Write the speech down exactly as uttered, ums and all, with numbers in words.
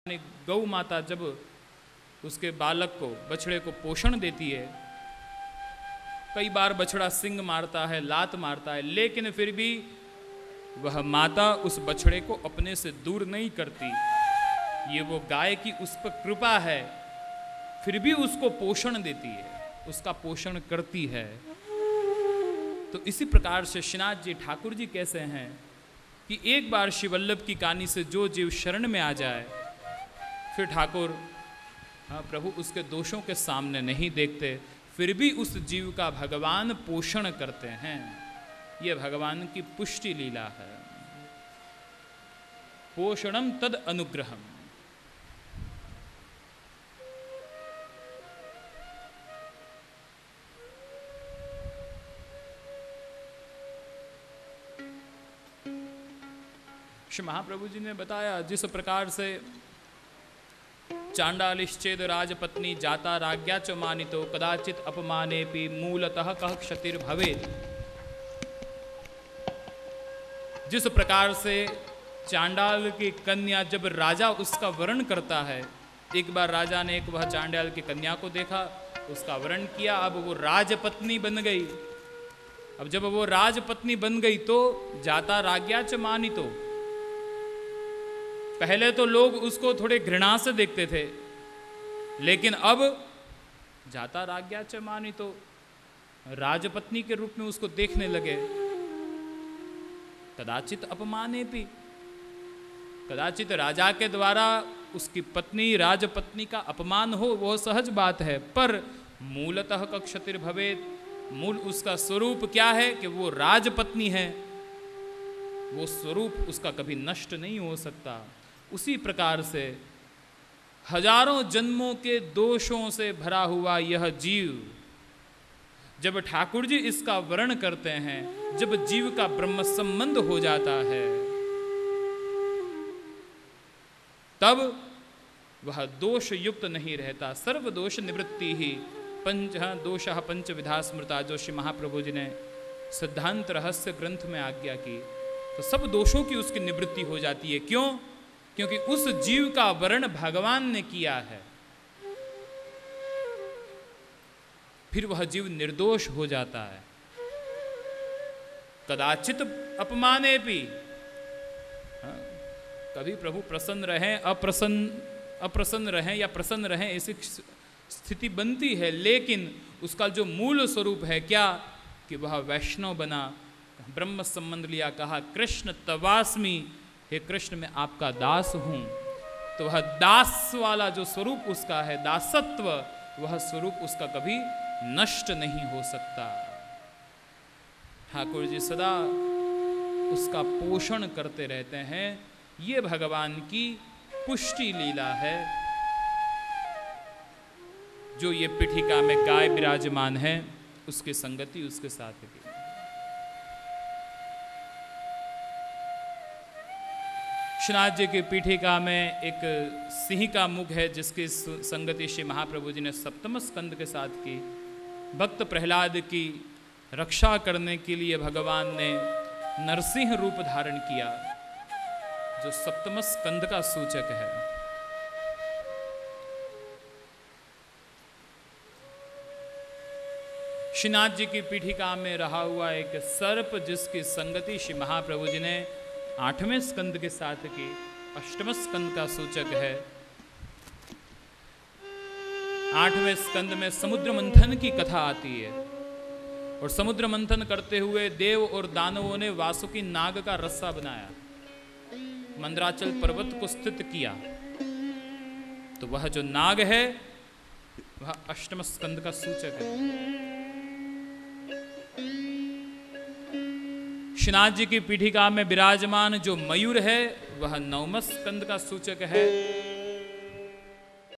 गौ माता जब उसके बालक को, बछड़े को पोषण देती है, कई बार बछड़ा सिंग मारता है, लात मारता है, लेकिन फिर भी वह माता उस बछड़े को अपने से दूर नहीं करती। ये वो गाय की उस पर कृपा है, फिर भी उसको पोषण देती है, उसका पोषण करती है। तो इसी प्रकार से श्रीनाथ जी ठाकुर जी कैसे हैं कि एक बार शिवल्लभ की कहानी से जो जीव शरण में आ जाए, फिर ठाकुर हाँ प्रभु उसके दोषों के सामने नहीं देखते, फिर भी उस जीव का भगवान पोषण करते हैं। यह भगवान की पुष्टि लीला है। पोषणम तद अनुग्रहम। श्री महाप्रभु जी ने बताया जिस प्रकार से चांडालिश्चेद राजपत्नी जाता राज्ञा च मानितो कदाचित अपमानेपि मूलतः कह क्षतिर्भवेत्। जिस प्रकार से चांडाल की कन्या जब राजा उसका वरण करता है, एक बार राजा ने एक वह चांडाल की कन्या को देखा, उसका वरण किया, अब वो राजपत्नी बन गई। अब जब वो राजपत्नी बन गई तो जाता राज्ञा च मानितो, पहले तो लोग उसको थोड़े घृणा से देखते थे, लेकिन अब जाता राज्ञा च मानितो, राजपत्नी के रूप में उसको देखने लगे। कदाचित अपमाने भी, कदाचित राजा के द्वारा उसकी पत्नी राजपत्नी का अपमान हो, वह सहज बात है, पर मूलतः का क्षतिर्भवेत्, मूल उसका स्वरूप क्या है कि वो राजपत्नी है, वो स्वरूप उसका कभी नष्ट नहीं हो सकता। उसी प्रकार से हजारों जन्मों के दोषों से भरा हुआ यह जीव, जब ठाकुर जी इसका वर्ण करते हैं, जब जीव का ब्रह्म संबंध हो जाता है, तब वह दोष युक्त नहीं रहता। सर्व दोष निवृत्ति ही पंच दोष पंच विधा स्मृता, जो श्री महाप्रभु जी ने सिद्धांत रहस्य ग्रंथ में आज्ञा की, तो सब दोषों की उसकी निवृत्ति हो जाती है। क्यों? क्योंकि उस जीव का वर्ण भगवान ने किया है, फिर वह जीव निर्दोष हो जाता है। कदाचित अपमाने भी, हाँ, कभी प्रभु प्रसन्न रहें, अप्रसन्न अप्रसन्न रहें या प्रसन्न रहें, ऐसी स्थिति बनती है, लेकिन उसका जो मूल स्वरूप है क्या कि वह वैष्णव बना, ब्रह्म संबंध लिया, कहा कृष्ण तवास्मि, हे कृष्ण मैं आपका दास हूं। तो वह दास वाला जो स्वरूप उसका है, दासत्व, वह स्वरूप उसका कभी नष्ट नहीं हो सकता। ठाकुर जी सदा उसका पोषण करते रहते हैं। ये भगवान की पुष्टि लीला है, जो ये पीठिका में गाय विराजमान है, उसकी संगति उसके साथ है। श्रीनाथ जी की पीठिका में एक सिंह का मुख है, जिसकी संगति श्री महाप्रभु जी ने सप्तम स्कंद के साथ की। भक्त प्रहलाद की रक्षा करने के लिए भगवान ने नरसिंह रूप धारण किया, जो सप्तम स्कंद का सूचक है। श्रीनाथ जी की पीठिका में रहा हुआ एक सर्प, जिसकी संगति श्री महाप्रभु जी ने आठवें स्कंद के साथ की, अष्टम स्कंद का सूचक है। आठवें स्कंद में समुद्र मंथन की कथा आती है, और समुद्र मंथन करते हुए देव और दानवों ने वासुकी नाग का रस्सा बनाया, मंदराचल पर्वत को स्थित किया। तो वह जो नाग है वह अष्टम स्कंद का सूचक है। श्रीनाथ जी की पीठिका में विराजमान जो मयूर है, वह नवम स्कंद का सूचक है।